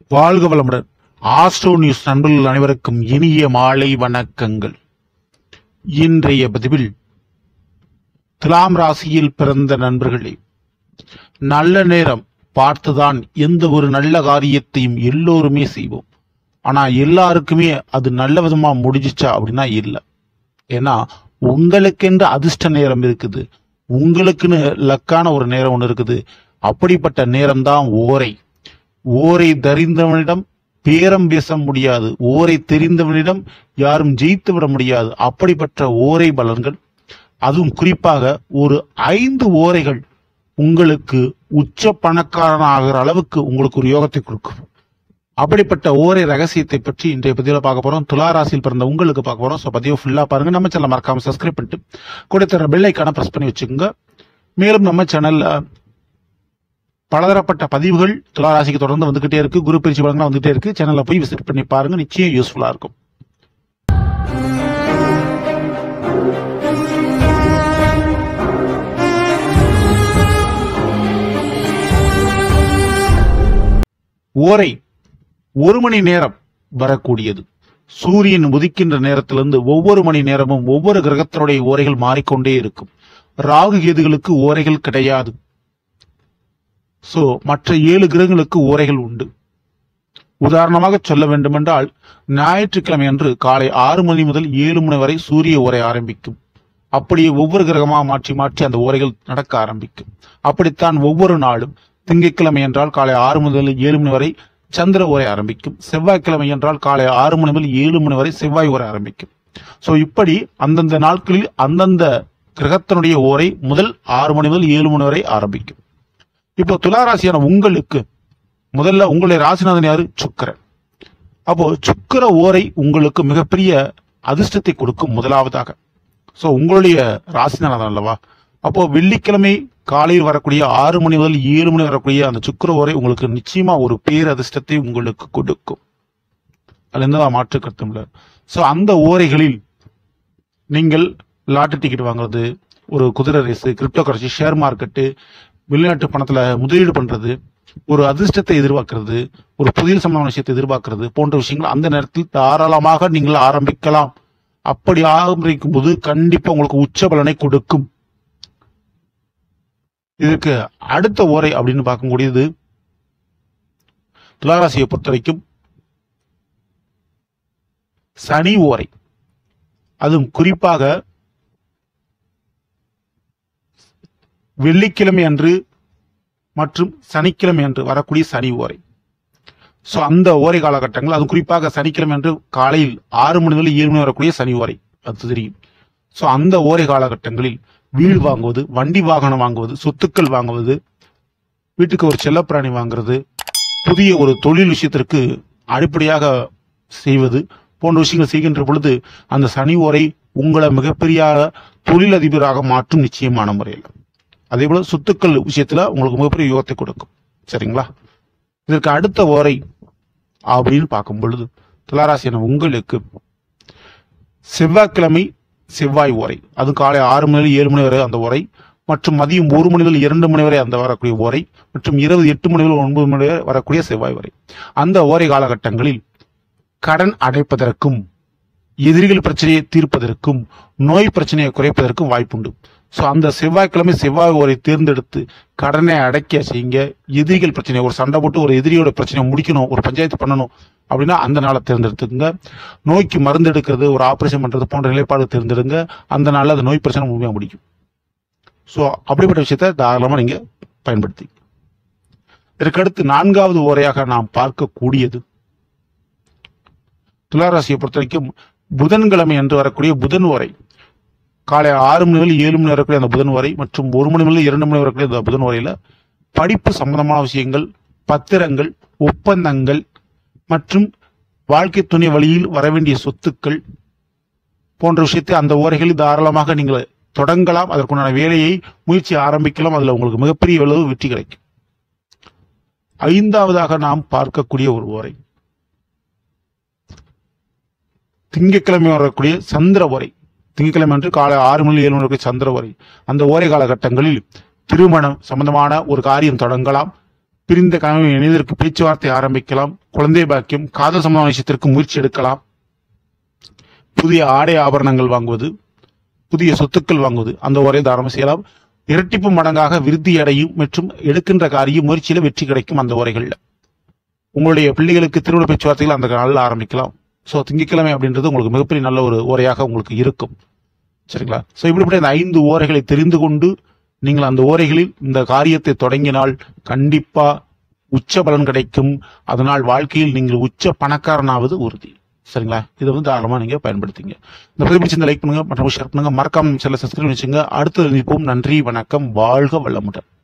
வாழ்க வளமுடன். Astro news நண்பர்கள் அனைவருக்கும் இனிய மாலை வணக்கங்கள். இன்றைய பதிவில் துலாம் ராசியில் பிறந்த நண்பர்களே, நல்ல நேரம் பார்த்துதான் எந்த ஒரு நல்ல காரியத்தையும் எல்லோருமே செய்வோம். ஆனா எல்லாருக்குமே அது நல்ல விதமா முடிஞ்சிச்சா அப்படின்னா இல்லை. ஏன்னா உங்களுக்கென்று அதிர்ஷ்ட நேரம் இருக்குது, உங்களுக்குன்னு லக்கான ஒரு நேரம் ஒன்று இருக்குது. அப்படிப்பட்ட நேரம்தான் ஓரை. ஓரை தெரிந்தவனிடம் பேரம் பேச முடியாது, ஓரை தெரிந்தவனிடம் யாரும் ஜெயித்து விட முடியாது. அப்படிப்பட்ட ஓரை பலன்கள், அதுவும் குறிப்பாக ஒரு 5 ஓரைகள் உங்களுக்கு உச்ச பணக்காரன் ஆகிற அளவுக்கு உங்களுக்கு ஒரு யோகத்தை கொடுக்கும். அப்படிப்பட்ட ஓரை ரகசியத்தை பற்றி இன்றைய பதிவில் பார்க்க போறோம். துலா ராசியில் பிறந்த உங்களுக்கு பார்க்க போறோம். ஸோ பதிவை ஃபுல்லா பாருங்க. நம்ம சேனல் மறக்காம சப்ஸ்கிரைப் பண்ணிட்டு கொடுத்துற பெல் ஐக்கான பிரஸ் பண்ணி வச்சுக்கோங்க. மேலும் நம்ம சேனல்ல பலதரப்பட்ட பதிவுகள் துலா ராசிக்கு தொடர்ந்து வந்துகிட்டே இருக்கு. குரு பயிற்சி பலன்கள் வந்துகிட்டே இருக்கு. சேனல்ல போய் விசிட் பண்ணி பாருங்க, நிச்சயம் யூஸ்ஃபுல்லா இருக்கும். ஓரை 1 மணி நேரம் வரக்கூடியது. சூரியன் உதிக்கின்ற நேரத்திலிருந்து ஒவ்வொரு மணி நேரமும் ஒவ்வொரு கிரகத்தினுடைய ஓரைகள் மாறிக்கொண்டே இருக்கும். ராகு கேதுகளுக்கு ஓரைகள் கிடையாது. சோ மற்ற 7 கிரகங்களுக்கு ஓரைகள் உண்டு. உதாரணமாக சொல்ல வேண்டுமென்றால், ஞாயிற்றுக்கிழமை அன்று காலை 6 மணி முதல் 7 மணி வரை சூரிய ஓரை ஆரம்பிக்கும். அப்படியே ஒவ்வொரு கிரகமாக மாற்றி மாற்றி அந்த ஓரைகள் நடக்க ஆரம்பிக்கும். அப்படித்தான் ஒவ்வொரு நாளும் திங்கட்கிழமை என்றால் காலை 6 முதல் 7 மணி வரை சந்திர ஓரை ஆரம்பிக்கும். செவ்வாய்க்கிழமை என்றால் காலை 6 மணி முதல் 7 மணி வரை செவ்வாய் ஓரை ஆரம்பிக்கும். சோ இப்படி அந்தந்த நாட்களில் அந்தந்த கிரகத்தினுடைய ஓரை முதல் 6 மணி முதல் 7 மணி வரை ஆரம்பிக்கும். இப்போ துளாராசியான உங்களுக்கு முதல்ல உங்களுடைய ராசிநாதன் யாரு? சுக்கிரன். அப்போ சுக்கிர ஓரை உங்களுக்கு மிகப்பெரிய அதிர்ஷ்டத்தை கொடுக்கும் முதலாவதாக. சோ உங்களுடைய ராசிநாதன் அல்லவா? அப்போ வெள்ளிக்கிழமை காலையில் வரக்கூடிய 6 மணி முதல் 7 மணி வரக்கூடிய அந்த சுக்கிர ஓரை உங்களுக்கு நிச்சயமா ஒரு பேரதிர்ஷ்டத்தை உங்களுக்கு கொடுக்கும். அது எந்த மாற்று கருத்தும் இல்லை. சோ அந்த ஓரைகளில் நீங்கள் லாட்டரி டிக்கெட் வாங்குறது, ஒரு குதிரை race, cryptocurrency, share market, வெளிநாட்டு பணத்துல முதலீடு பண்றது, ஒரு அதிர்ஷ்டத்தை எதிர்பார்க்கிறது, ஒரு புதிய சம்பந்தமான விஷயத்தை எதிர்பார்க்கிறது போன்ற விஷயங்கள் அந்த நேரத்தில் தாராளமாக நீங்கள் ஆரம்பிக்கலாம். அப்படி ஆரம்பிக்கும் போது கண்டிப்பா உங்களுக்கு உச்ச பலனை கொடுக்கும். இதுக்கு அடுத்த ஓரை அப்படின்னு பார்க்கக்கூடியது துளாராசியை பொறுத்த வரைக்கும் சனி ஓரை. அதுவும் குறிப்பாக வெள்ளிக்கிழமை அன்று மற்றும் சனிக்கிழமை அன்று வரக்கூடிய சனி ஓரை. சோ அந்த ஓரை காலகட்டங்கள், அது குறிப்பாக சனிக்கிழமை அன்று காலையில் 6 மணி முதல் 7 மணி வரக்கூடிய சனி ஓரை, அது தெரியும். சோ அந்த ஓரை காலகட்டங்களில் வீடு வாங்குவது, வண்டி வாகனம் வாங்குவது, சொத்துக்கள் வாங்குவது, வீட்டுக்கு ஒரு செல்லப்பிராணி வாங்குறது, புதிய ஒரு தொழில் விஷயத்திற்கு அடிப்படையாக செய்வது போன்ற விஷயங்கள் செய்கின்ற பொழுது அந்த சனி ஓரை உங்களை மிகப்பெரிய தொழிலதிபராக மாற்றும் நிச்சயமான முறையில். அதே போல சொத்துக்கள் விஷயத்துல உங்களுக்கு மிகப்பெரிய யோகத்தை கொடுக்கும். சரிங்களா? இதற்கு அடுத்த ஓரை அப்படின்னு பார்க்கும் பொழுது துளாராசியான உங்களுக்கு செவ்வாய்க்கிழமை செவ்வாய் ஓரை, அது காலை 6 மணி முதல் 7 மணி வரை அந்த ஓரை, மற்றும் மதியம் 1 மணி முதல் 2 மணி வரை அந்த வரக்கூடிய ஓரை, மற்றும் இரவு 8 மணி முதல் 9 மணி வரை வரக்கூடிய செவ்வாய் ஓரை. அந்த ஓரை காலகட்டங்களில் கடன் அடைப்பதற்கும், எதிரிகள் பிரச்சனையை தீர்ப்பதற்கும், நோய் பிரச்சனையை குறைப்பதற்கும் வாய்ப்புண்டு. சோ அந்த செவ்வாய்க்கிழமை செவ்வாய் ஓரை தேர்ந்தெடுத்து கடனை அடைக்க செய்யுங்க. எதிரிகள் பிரச்சனை, ஒரு சண்டை போட்டு ஒரு எதிரியோட பிரச்சனையை முடிக்கணும், ஒரு பஞ்சாயத்து பண்ணணும் அப்படின்னா அந்த நாளை தேர்ந்தெடுத்துங்க. நோய்க்கு மருந்து எடுக்கிறது, ஒரு ஆபரேஷன் பண்றது போன்ற நிலைப்பாடு தேர்ந்தெடுங்க. அந்த நாளில் அந்த நோய் பிரச்சனை முழுமையாக முடிக்கும். ஸோ அப்படிப்பட்ட விஷயத்த தாராளமா நீங்க பயன்படுத்தி. இதற்கடுத்து 4வது ஓரையாக நாம் பார்க்கக்கூடியது துளாராசியை பொறுத்த வரைக்கும் புதன்கிழமை என்று வரக்கூடிய புதன் ஓரை. காலை 6 மணி முதல் 7 மணி வரக்கூடிய அந்த புதன் வரை, மற்றும் 1 மணி முதல் 2 மணி வரக்கூடிய அந்த புதன் வரையில படிப்பு சம்பந்தமான விஷயங்கள், பத்திரங்கள், ஒப்பந்தங்கள் மற்றும் வாழ்க்கை துணை வழியில் வரவேண்டிய சொத்துக்கள் போன்ற விஷயத்தை அந்த ஓரைகளில் தாராளமாக நீங்கள் தொடங்கலாம். அதற்குண்டான வேலையை முயற்சி ஆரம்பிக்கலாம். அதுல உங்களுக்கு மிகப்பெரிய அளவு வெற்றி கிடைக்கும். 5வதாக நாம் பார்க்கக்கூடிய ஒரு ஓரை திங்கட்கிழமை வரக்கூடிய சந்திர ஓரை. திங்கட்கிழமை அன்று காலை 6 மணி 7 மணி சந்திர ஓரை. அந்த ஓரை காலகட்டங்களில் திருமணம் சம்பந்தமான ஒரு காரியம் தொடங்கலாம். பிரிந்த கணவன் இணையதற்கு பேச்சுவார்த்தை ஆரம்பிக்கலாம். குழந்தை பாக்கியம், காதல் சம்பந்தமான விஷயத்திற்கு முயற்சி எடுக்கலாம். புதிய ஆடை ஆபரணங்கள் வாங்குவது, புதிய சொத்துக்கள் வாங்குவது, அந்த ஒரே தாராளமாக செய்யலாம். இரட்டிப்பு மடங்காக விருத்தி அடையும் மற்றும் எடுக்கின்ற காரிய முயற்சியில வெற்றி கிடைக்கும். அந்த உரைகள்ல உங்களுடைய பிள்ளைகளுக்கு திருமண பேச்சுவார்த்தைகள் அந்த நாளில் ஆரம்பிக்கலாம். ஸோ திங்கட்கிழமை அப்படின்றது உங்களுக்கு மிகப்பெரிய நல்ல ஒரு ஓரையாக உங்களுக்கு இருக்கும். சரிங்களா? ஸோ இப்படிப்பட்ட இந்த 5 ஓரைகளை தெரிந்து கொண்டு நீங்கள் அந்த ஓரைகளில் இந்த காரியத்தை தொடங்கினால் கண்டிப்பா உச்ச பலன் கிடைக்கும். அதனால் வாழ்க்கையில் நீங்கள் உச்ச பணக்காரனாவது உறுதி. சரிங்களா? இதை வந்து தாராளமா நீங்க பயன்படுத்திங்க. இந்த பதிவு பிடிச்சிருந்தா லைக் பண்ணுங்க, மற்றும் ஷேர் பண்ணுங்க, மறக்காம சில சப்ஸ்கிரைப் வச்சுங்க. அடுத்து நிற்போம். நன்றி, வணக்கம், வாழ்க வளமுடன்.